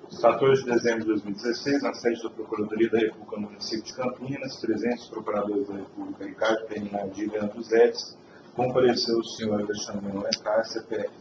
14 de dezembro de 2016, na sede da Procuradoria da República no município de Campinas, presentes os procuradores da República Ricardo Peninardi e Leandro Zedes, compareceu o senhor Alexandre Alencar, CPF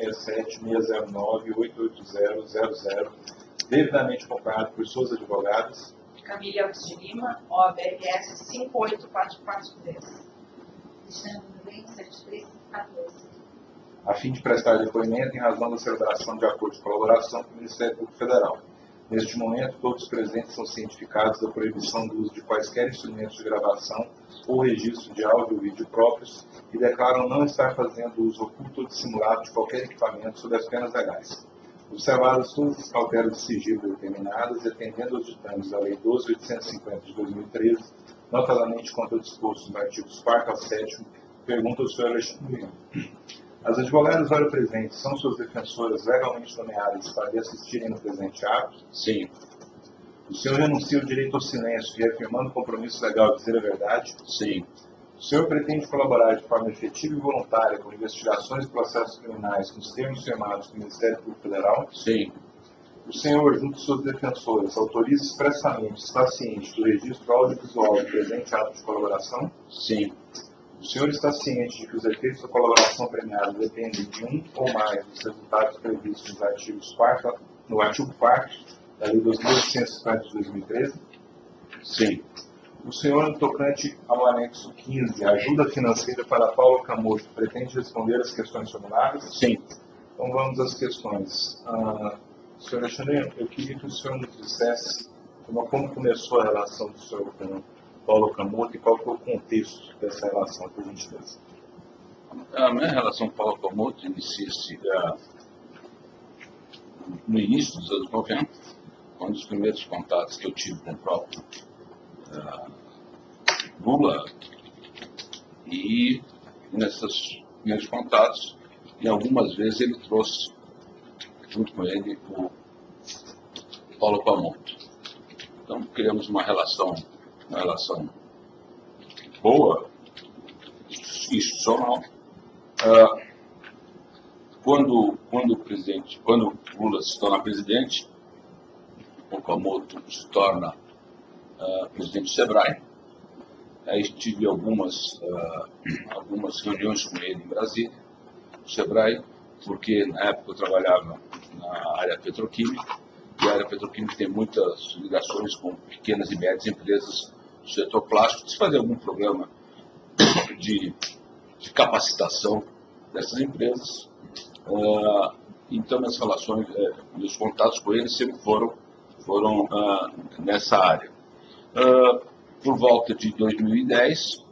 067-609-88000, devidamente acompanhado por suas advogadas. Camille Alves de Lima, OABRS 584410. Alexandre Nunes, 7314. A fim de prestar depoimento em razão da celebração de acordo de colaboração com o Ministério Público Federal. Neste momento, todos os presentes são cientificados da proibição do uso de quaisquer instrumentos de gravação ou registro de áudio ou vídeo próprios e declaram não estar fazendo uso oculto ou dissimulado de qualquer equipamento sob as penas legais. Observadas todas as cautelas de sigilo determinadas e atendendo aos ditames da Lei 12.850 de 2013, notadamente quanto ao disposto nos artigos 4º ao 7º, pergunta ao senhor Alexandre. As advogadas ora presentes são suas defensoras legalmente nomeadas para lhe assistirem no presente ato? Sim. O senhor renuncia o direito ao silêncio, reafirmando o compromisso legal de dizer a verdade? Sim. O senhor pretende colaborar de forma efetiva e voluntária com investigações e processos criminais nos termos firmados com o Ministério Público Federal? Sim. O senhor, junto de suas defensoras, autoriza expressamente, está ciente do registro audiovisual do presente ato de colaboração? Sim. O senhor está ciente de que os efeitos da colaboração premiada dependem de um ou mais dos resultados previstos no artigo 4º da Lei 2.850 de 2013? Sim. O senhor, no tocante ao anexo 15, ajuda financeira para Paulo Camoto, pretende responder às questões formuladas? Sim. Então vamos às questões. Senhor Alexandre, eu queria que o senhor nos dissesse como começou a relação do senhor com Paulo Camoto e qual foi o contexto dessa relação, por gentileza. A minha relação com Paulo Camoto inicia-se no início dos anos 90, um dos primeiros contatos que eu tive com o próprio Lula, e nesses primeiros contatos, e algumas vezes ele trouxe junto com ele o Paulo Camoto. Então criamos uma relação boa, institucional. Quando o Lula se torna presidente, o Camoto se torna presidente do SEBRAE. Aí tive algumas reuniões com ele em Brasília, no SEBRAE, porque na época eu trabalhava na área petroquímica, e a área petroquímica tem muitas ligações com pequenas e médias empresas do setor plástico. Se fazer algum programa de capacitação dessas empresas, então as relações, meus contatos com eles sempre foram nessa área. Por volta de 2010,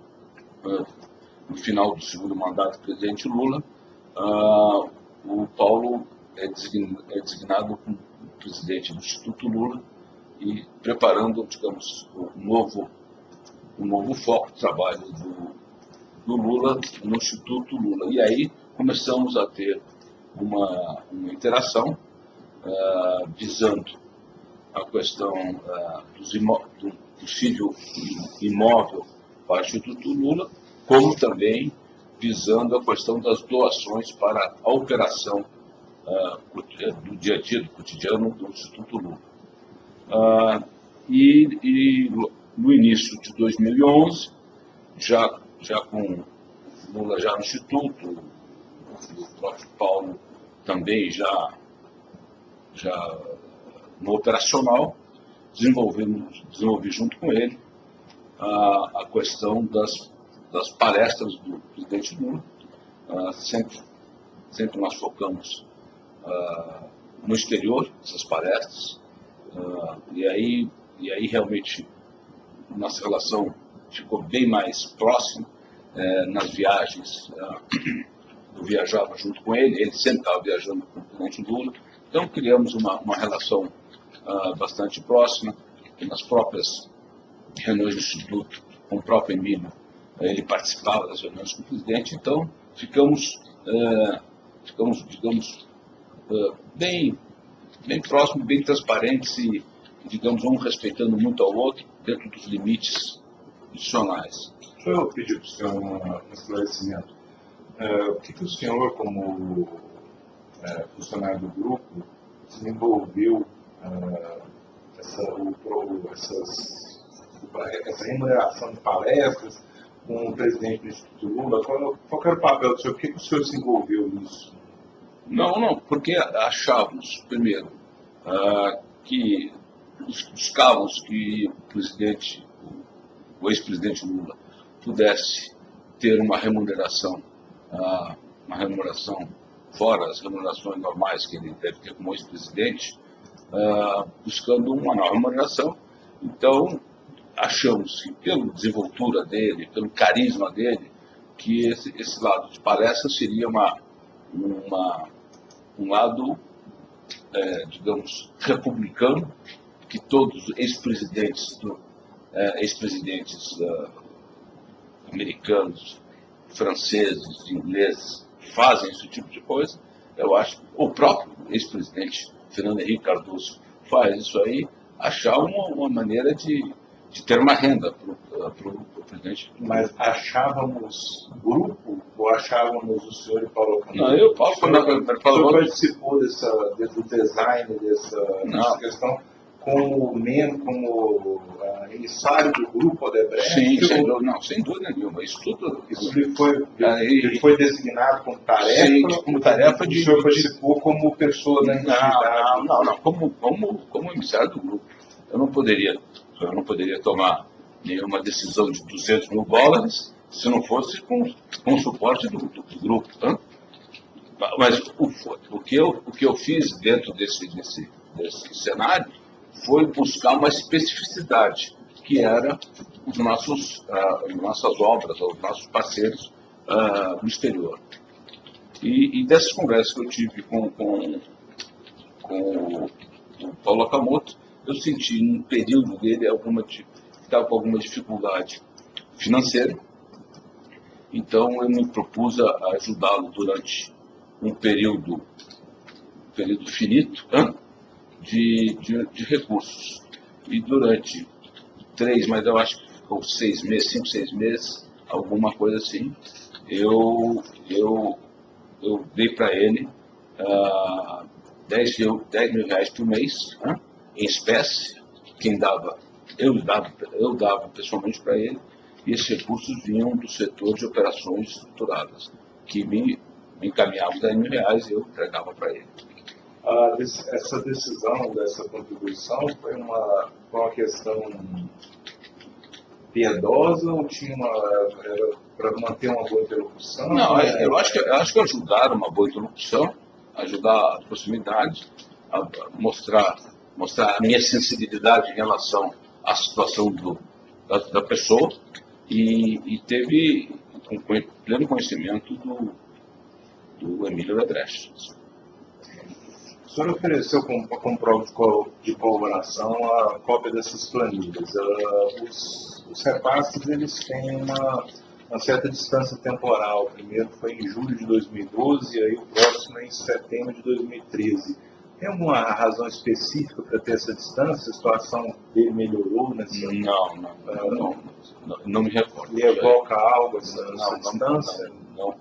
no final do segundo mandato do presidente Lula, o Paulo é designado como presidente do Instituto Lula e preparando, digamos, um novo foco de trabalho do Lula no Instituto Lula. E aí começamos a ter uma interação visando a questão do possível imóvel para o Instituto Lula, como também visando a questão das doações para a operação do dia a dia, do cotidiano do Instituto Lula. E no início de 2011, já com Lula já no Instituto, o próprio Paulo também já no operacional, desenvolvi junto com ele a questão das palestras do presidente Lula. Sempre nós focamos no exterior, essas palestras, e aí realmente nossa relação ficou bem mais próxima nas viagens. Eu viajava junto com ele, ele sempre estava viajando com o presidente Lula, então criamos uma relação bastante próxima, e nas próprias reuniões do Instituto, com o próprio Emílio, ele participava das reuniões com o presidente, então ficamos digamos, bem próximos, bem transparentes e, digamos, um respeitando muito ao outro dentro dos limites institucionais. Deixa eu pedir para o senhor um esclarecimento. O que o senhor, como funcionário do grupo, desenvolveu essa remuneração de palestras com o presidente do Instituto Lula? Qual era o papel do senhor? Por que o senhor se envolveu nisso? Não, porque achávamos, primeiro, que buscávamos que o ex-presidente Lula pudesse ter uma remuneração fora as remunerações normais que ele deve ter como ex-presidente, buscando uma nova remuneração. Então, achamos que pela desenvoltura dele, pelo carisma dele, que esse lado de palestra seria um lado, digamos, republicano, que todos os ex-presidentes americanos, franceses, ingleses, fazem esse tipo de coisa. Eu acho que o próprio ex-presidente Fernando Henrique Cardoso faz isso aí, achar uma maneira de ter uma renda para o presidente. Mas achávamos grupo ou achávamos o senhor e Paulo Camoto? Não, eu, Paulo Camoto, participou do design dessa questão como emissário do grupo Odebrecht? Sim, sem dúvida nenhuma. Isso tudo. Ele foi designado como tarefa? Sim, como tarefa o senhor participou como pessoa da entidade? Não, como emissário do grupo. Eu não poderia tomar nenhuma decisão de $200 mil se não fosse com o suporte do grupo. Tá? Mas o que eu fiz dentro desse cenário foi buscar uma especificidade, que era as nossas obras, os nossos parceiros no exterior. E dessas conversas que eu tive com o Paulo Okamoto, eu senti no período dele que estava com alguma dificuldade financeira. Então eu me propus a ajudá-lo durante um período finito de recursos. E durante 3, mas eu acho que ficou 5, 6 meses, alguma coisa assim, eu dei para ele R$10 mil por mês, em espécie. Eu dava pessoalmente para ele, e esses recursos vinham do setor de operações estruturadas, que me encaminhavam R$10 mil e eu entregava para ele. Essa decisão dessa contribuição foi uma questão piedosa ou era para manter uma boa interlocução? Não, eu acho que ajudar uma boa interlocução, ajudar a proximidade, a mostrar a minha sensibilidade em relação à situação da pessoa, e teve pleno conhecimento do Emílio Odebrecht. O senhor ofereceu como prova de colaboração a cópia dessas planilhas. Os repasses eles têm uma certa distância temporal. O primeiro foi em julho de 2012 e aí o próximo é em setembro de 2013. Tem alguma razão específica para ter essa distância? A situação dele melhorou nessa? Não me recordo. Ele evoca algo essa distância?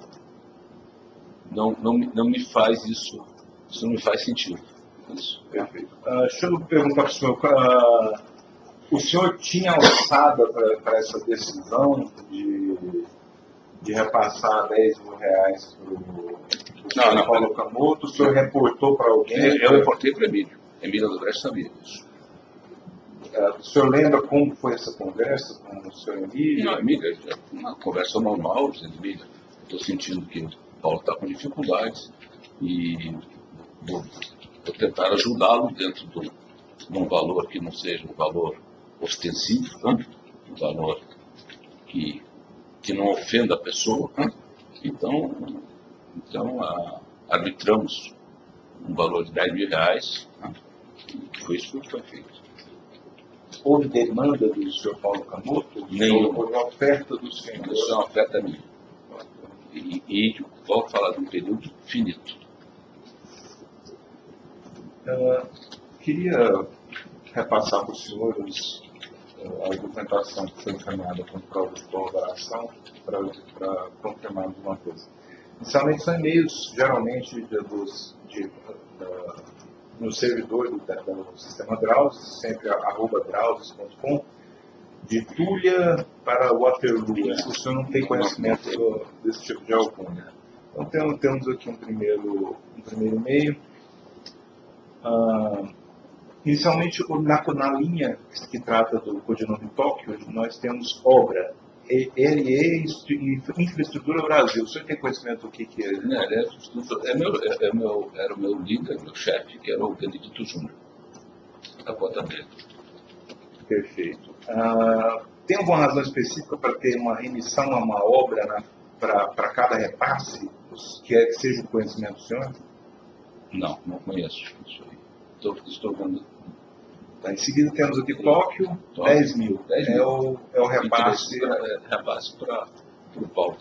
Não me faz isso. Isso não me faz sentido. Isso. Perfeito. Deixa eu perguntar para o senhor. O senhor tinha alçada para essa decisão de repassar R$10 mil para o Paulo Okamoto? O senhor reportou para alguém? Eu reportei para Emílio Odebrecht sabia disso. O senhor lembra como foi essa conversa com o senhor Emílio? Não, Emílio, uma conversa normal, dizendo: Emílio, estou sentindo que o Paulo está com dificuldades e vou tentar ajudá-lo dentro de um valor que não seja um valor ostensivo, um valor que não ofenda a pessoa. Então arbitramos um valor de R$10 mil, e foi isso que foi feito. Houve demanda do senhor Paulo Okamoto? Nenhuma. Houve oferta do senhor? Isso é uma oferta minha. E volto a falar de um período finito. Queria repassar para os senhores a documentação que foi encaminhada com prova de colaboração para confirmar alguma coisa. Inicialmente são e-mails, geralmente no servidor do sistema Drausos, sempre @drausos.com, de Túlia para Waterloo. O senhor não tem conhecimento desse tipo de alcunha. Então temos aqui um primeiro e-mail. Inicialmente, na linha que trata do codinome Tóquio, nós temos obra, LE e Infraestrutura Brasil. O senhor tem conhecimento do que é? Era o meu líder, meu chefe, que era o Benedito Júnior, da cota dele. Perfeito. Tem alguma razão específica para ter uma remissão a uma obra para cada repasse, que seja o conhecimento do senhor? Não conheço isso aí. Estou vendo. Tá, em seguida temos aqui Tóquio, 10 mil. É o repasse. Repasse para o Paulo.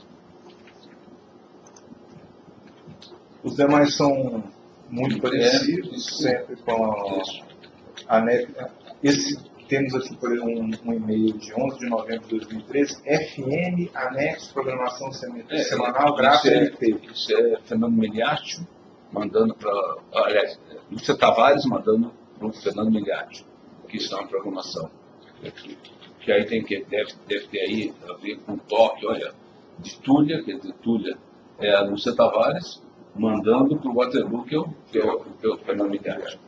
Os demais são muito parecidos, sempre com a temos aqui, por exemplo, um e-mail de 11 de novembro de 2013, FM, anexo, programação semanal, gráfico LT. Isso é Fernando Miliati, mandando para... Aliás, Lúcia Tavares mandando para o Fernando Miliati, que está na programação. Que aí deve ter aí a ver com Tóquio, olha, de Túlia, quer dizer, Túlia é a Lúcia Tavares, mandando para o Waterloo, que é o Fernando Miliati.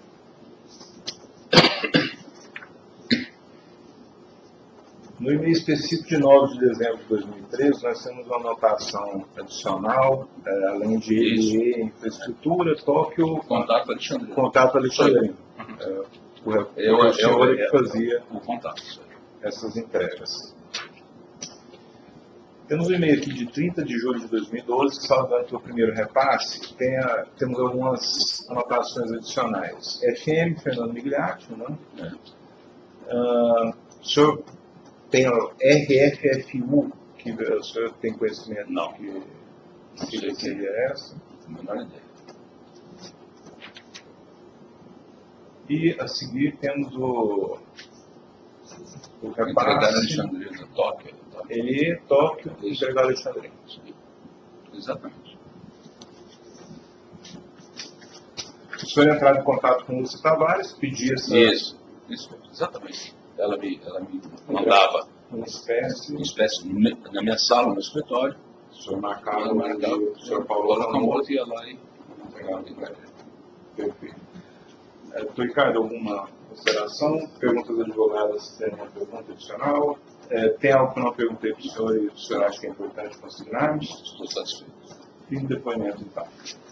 No e-mail específico de 9 de dezembro de 2013, nós temos uma anotação adicional, além de LE, infraestrutura, Tóquio, Contato Alexandrino. O senhor que fazia o contato. Essas entregas. Temos um e-mail aqui de 30 de julho de 2012, saudando que o primeiro repasse, temos algumas anotações adicionais. FM, Fernando Migliatti, né? O senhor tem o RFFU, que o senhor tem conhecimento? Não. Que seria essa? Menor ideia. E a seguir temos o repasse. Entregar Alexandrina, Tóquio. Ele, Tóquio, e entregar Alexandrina. Exatamente. O senhor entrava em contato com o Lúcia Tavares, pedia essa... Isso, exatamente. Ela me mandava uma espécie na minha sala, no escritório. O senhor marcava, o senhor Paulo Nakamoto ia lá e entregava a entrega. Perfeito. Doutor Ricardo, alguma consideração? Perguntas advogadas, tem uma pergunta adicional? Tem algo que eu não perguntei para o senhor e o senhor acha que é importante consignarmos? Estou satisfeito. Fim do depoimento, então.